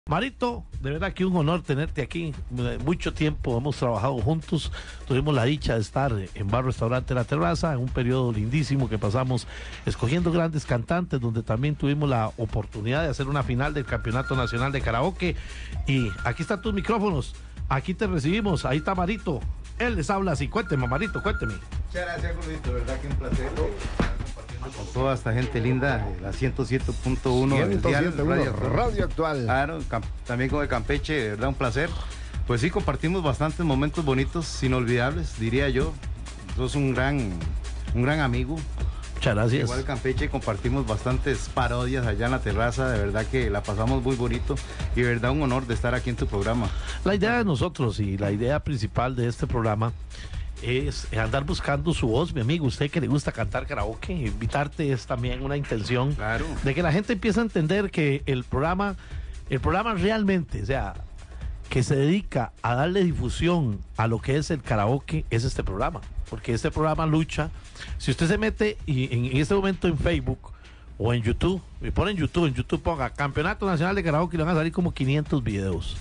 Marito, de verdad que un honor tenerte aquí. Mucho tiempo hemos trabajado juntos. Tuvimos la dicha de estar en Bar Restaurante La Terraza, en un periodo lindísimo que pasamos escogiendo grandes cantantes, donde también tuvimos la oportunidad de hacer una final del Campeonato Nacional de Karaoke. Y aquí están tus micrófonos, aquí te recibimos, ahí está Marito. Él les habla así. Cuénteme, Marito, cuénteme. Muchas gracias, Gordito, verdad que un placer estar compartiendo con toda esta gente linda, la 107.1 Radio Actual. Claro, también con el Campeche, de verdad un placer. Pues sí, compartimos bastantes momentos bonitos, inolvidables, diría yo. Sos un gran amigo. Muchas gracias. Igual Campeche, compartimos bastantes parodias allá en La Terraza, de verdad que la pasamos muy bonito y de verdad un honor de estar aquí en tu programa. La idea de nosotros y la idea principal de este programa es andar buscando su voz, mi amigo. Usted que le gusta cantar karaoke, invitarte es también una intención, claro, de que la gente empiece a entender que el programa realmente, o sea, que se dedica a darle difusión a lo que es el karaoke, es este programa, porque este programa lucha. Si usted se mete y en este momento en Facebook o en YouTube, y pone en YouTube ponga Campeonato Nacional de Karaoke, y le van a salir como 500 videos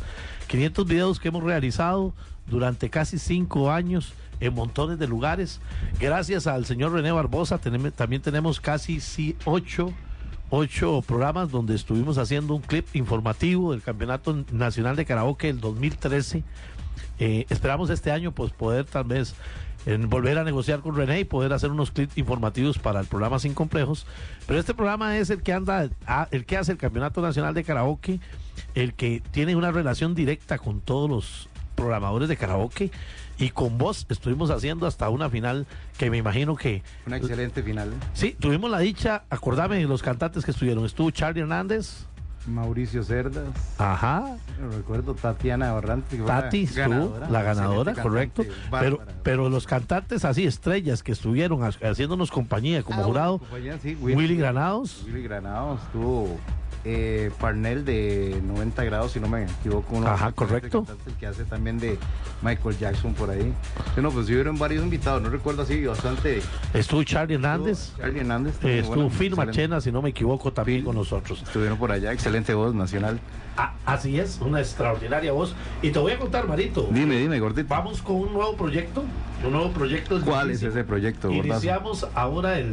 que hemos realizado durante casi 5 años en montones de lugares. Gracias al señor René Barbosa también tenemos casi 8 programas donde estuvimos haciendo un clip informativo del Campeonato Nacional de Karaoke del 2013. Esperamos este año pues poder tal vez volver a negociar con René y poder hacer unos clips informativos para el programa Sin Complejos. Pero este programa es el que hace el Campeonato Nacional de Karaoke, el que tiene una relación directa con todos los programadores de karaoke, y con vos estuvimos haciendo hasta una final que me imagino que... Una excelente final. Sí, tuvimos la dicha, acordame de los cantantes que estuvieron. Estuvo Charlie Hernández, Mauricio Cerdas. Ajá. Recuerdo Tatiana Barrante. Tati estuvo, la ganadora, correcto. Pero los cantantes así, estrellas que estuvieron haciéndonos compañía como jurado, sí, Willy Granados. Willy Granados, estuvo Parnell de 90 grados, si no me equivoco. Ajá, correcto. El que hace también de Michael Jackson por ahí. Bueno, pues hubieron varios invitados, no recuerdo así, bastante. Estuvo Charlie Hernández. Estuvo Phil Marchena, si no me equivoco, también con nosotros. Estuvieron por allá, excelente voz nacional. Así es, una extraordinaria voz. Y te voy a contar, Marito. Dime, Gordito. Vamos con un nuevo proyecto. ¿Cuál es ese proyecto, Gordazo? Iniciamos ahora el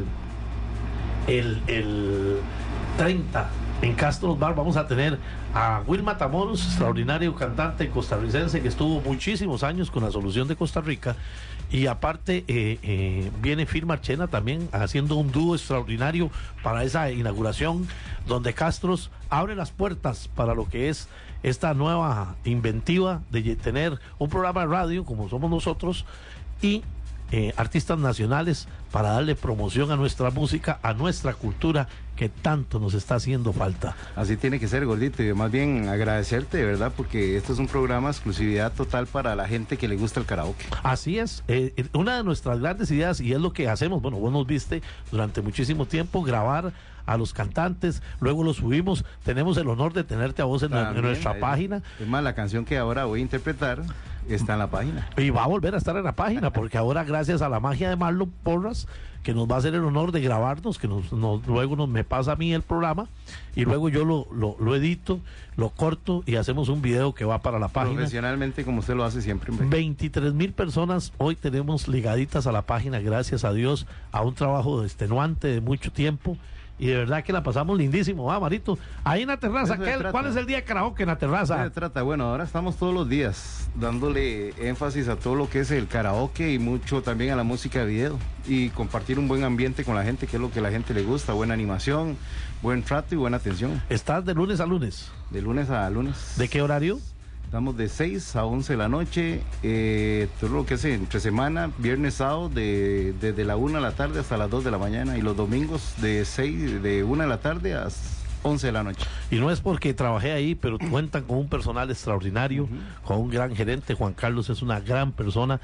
30 en Castro Bar. Vamos a tener a Will Matamoros, extraordinario cantante costarricense que estuvo muchísimos años con la Solución de Costa Rica, y aparte viene Phil Marchena también haciendo un dúo extraordinario para esa inauguración, donde Castros abre las puertas para lo que es esta nueva inventiva de tener un programa de radio como somos nosotros y artistas nacionales para darle promoción a nuestra música, a nuestra cultura, que tanto nos está haciendo falta. Así tiene que ser, Gordito, y más bien agradecerte, de verdad, porque esto es un programa exclusividad total para la gente que le gusta el karaoke. Así es, una de nuestras grandes ideas, y es lo que hacemos, bueno, vos nos viste durante muchísimo tiempo grabar a los cantantes, luego los subimos, tenemos el honor de tenerte a vos en nuestra página. Es más, la canción que ahora voy a interpretar está en la página. Y va a volver a estar en la página, porque ahora gracias a la magia de Marlon Porras, que nos va a hacer el honor de grabarnos, que luego me pasa a mí el programa, y luego yo lo edito, lo corto y hacemos un video que va para la página. Profesionalmente, como usted lo hace siempre. 23,000 personas hoy tenemos ligaditas a la página, gracias a Dios, a un trabajo extenuante de mucho tiempo. Y de verdad que la pasamos lindísimo, Marito. Ahí en La Terraza, ¿cuál es el día de karaoke en La Terraza? Se trata, bueno, ahora estamos todos los días dándole énfasis a todo lo que es el karaoke y mucho también a la música de video. Y compartir un buen ambiente con la gente, que es lo que a la gente le gusta, buena animación, buen trato y buena atención. ¿Estás de lunes a lunes? De lunes a lunes. ¿De qué horario? Estamos de 6 a 11 de la noche, todo lo que es entre semana, viernes, sábado, desde la 1 de la tarde hasta las 2 de la mañana, y los domingos de 1 de la tarde a 11 de la noche. Y no es porque trabajé ahí, pero cuentan con un personal extraordinario, con un gran gerente. Juan Carlos es una gran persona.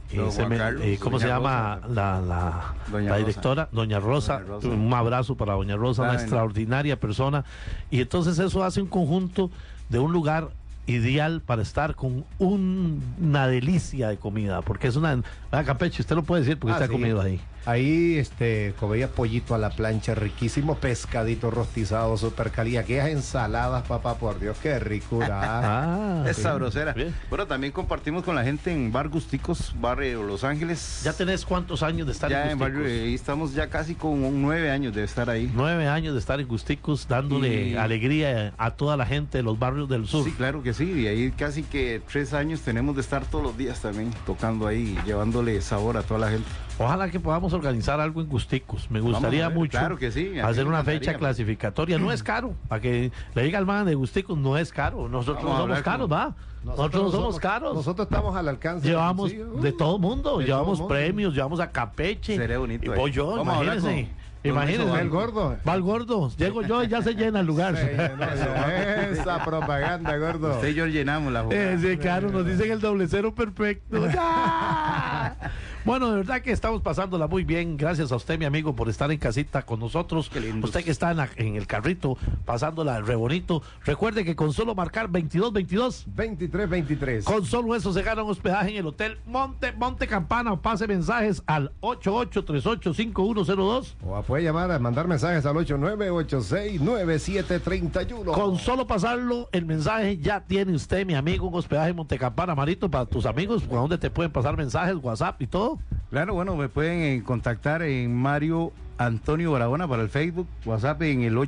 ¿Cómo se llama la directora? Doña Rosa. Un abrazo para Doña Rosa, una extraordinaria persona. Y entonces eso hace un conjunto de un lugar ideal para estar con una delicia de comida, porque es Campeche, usted lo puede decir porque usted ha comido ahí. Ahí comía pollito a la plancha, riquísimo, pescadito rostizado, super caliente. Aquellas ensaladas, papá, por Dios, qué ricura. Es sabrosera. Bien. Bueno, también compartimos con la gente en Bar Gusticos, barrio Los Ángeles. ¿Ya tenés cuántos años de estar Ya en en Gusticos? barrio, estamos ya casi con 9 años de estar ahí. 9 años de estar en Gusticos, dándole Y- alegría a toda la gente de los barrios del sur. Sí, claro que sí, y ahí casi que 3 años tenemos de estar todos los días también tocando ahí, llevándole sabor a toda la gente. Ojalá que podamos organizar algo en Gusticos. Me gustaría Vamos a ver, mucho claro que sí, a mí hacer me una encantaría. fecha clasificatoria. No es caro, para que le diga al man de Gusticos, no es caro. Nosotros Vamos a no somos hablar caros, con- ¿va? Nosotros no somos caros. Nosotros estamos al alcance. Llevamos del bolsillo. de todo mundo, De llevamos todo mundo. premios, llevamos a Capeche. Sería bonito Y ahí. voy yo, Vamos a hablar imagínense. con Imagínense. eso, El gordo. Va el gordo, llego yo y ya se llena el lugar. Se llenó ya. Esa propaganda, gordo. Usted y yo llenamos la jugada. Sí, claro, nos dicen el doble cero perfecto. ¡Ya! Bueno, de verdad que estamos pasándola muy bien. Gracias a usted, mi amigo, por estar en casita con nosotros. Qué lindos. Usted que está en el carrito, pasándola re bonito. Recuerde que con solo marcar 2222, 23-23. con solo eso se gana un hospedaje en el Hotel Monte Campana, o pase mensajes al 88385102. O puede llamar a mandar mensajes al 89869731. Con solo pasarlo, el mensaje ya tiene usted, mi amigo, un hospedaje en Montecampana, Marito, para tus amigos, ¿a dónde te pueden pasar mensajes, WhatsApp y todo? Claro, bueno, me pueden contactar en Mario Antonio Barahona para el Facebook, WhatsApp en el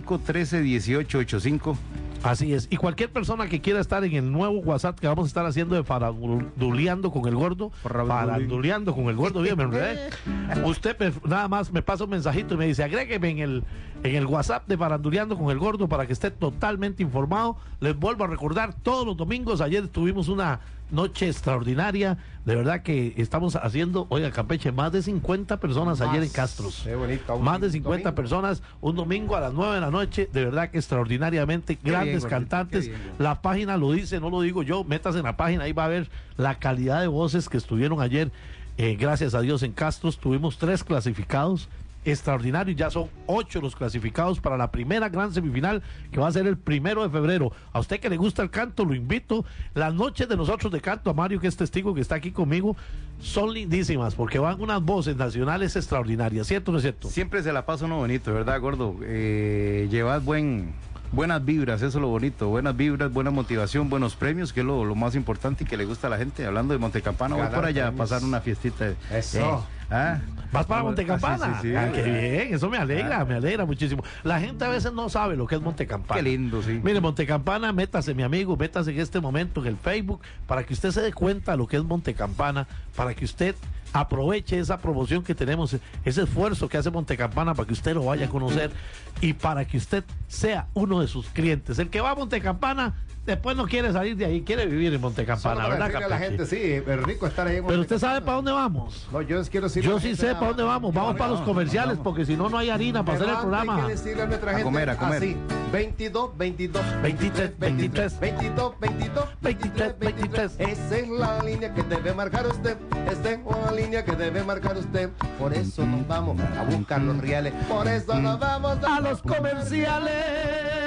85131885. Así es. Y cualquier persona que quiera estar en el nuevo WhatsApp que vamos a estar haciendo de faranduleando con el gordo, faranduleando con el gordo, bien, me enredé. Usted nada más me pasa un mensajito y me dice, agrégueme en el WhatsApp de faranduleando con el gordo para que esté totalmente informado. Les vuelvo a recordar, todos los domingos, ayer tuvimos una noche extraordinaria, de verdad que estamos haciendo, oiga, Campeche, más de 50 personas ayer en Castros. Qué bonito. Más de 50 Domingo. personas, un domingo a las 9 de la noche, de verdad que extraordinariamente, grandes gordito, cantantes. qué bien, gordito. La página lo dice, no lo digo yo, métase en la página, ahí va a ver la calidad de voces que estuvieron ayer. Gracias a Dios en Castros, tuvimos 3 clasificados. Extraordinario, ya son 8 los clasificados para la primera gran semifinal que va a ser el 1 de febrero. A usted que le gusta el canto, lo invito. Las noches de nosotros de canto, a Mario, que es testigo, que está aquí conmigo, son lindísimas porque van unas voces nacionales extraordinarias, ¿cierto o no es cierto? Siempre se la pasa uno bonito, ¿verdad, gordo? Llevad buenas vibras, eso es lo bonito, buenas vibras, buena motivación, buenos premios, que es lo más importante y que le gusta a la gente. Hablando de Montecampana, voy Ganar por allá a premios. pasar una fiestita. Eso. ¿Vas para Montecampana? Sí, sí, sí. Ah, qué bien, eso me alegra muchísimo. La gente a veces no sabe lo que es Montecampana. Qué lindo, sí. Mire, Montecampana, métase, mi amigo, métase en este momento en el Facebook para que usted se dé cuenta de lo que es Montecampana, para que usted aproveche esa promoción que tenemos, ese esfuerzo que hace Montecampana para que usted lo vaya a conocer y para que usted sea uno de sus clientes. El que va a Montecampana después no quiere salir de ahí, quiere vivir en Montecampana, Solo para ¿verdad, decirle a la Campeche? gente, sí, es rico estar ahí en Pero usted Montecampana. sabe para dónde vamos. No, yo quiero decirle a Yo la sí gente sé nada para dónde más. vamos. Vamos para los comerciales porque si no, no hay harina para hacer el Pero antes programa. hay que decirle a nuestra gente comer, a comer. así, 22, 22, 23, 23, 22, 22, 23, 23. Esa es la línea que debe marcar usted. Esta es la línea que debe marcar usted. Por eso nos vamos a buscar los reales. Por eso nos vamos A los comerciales.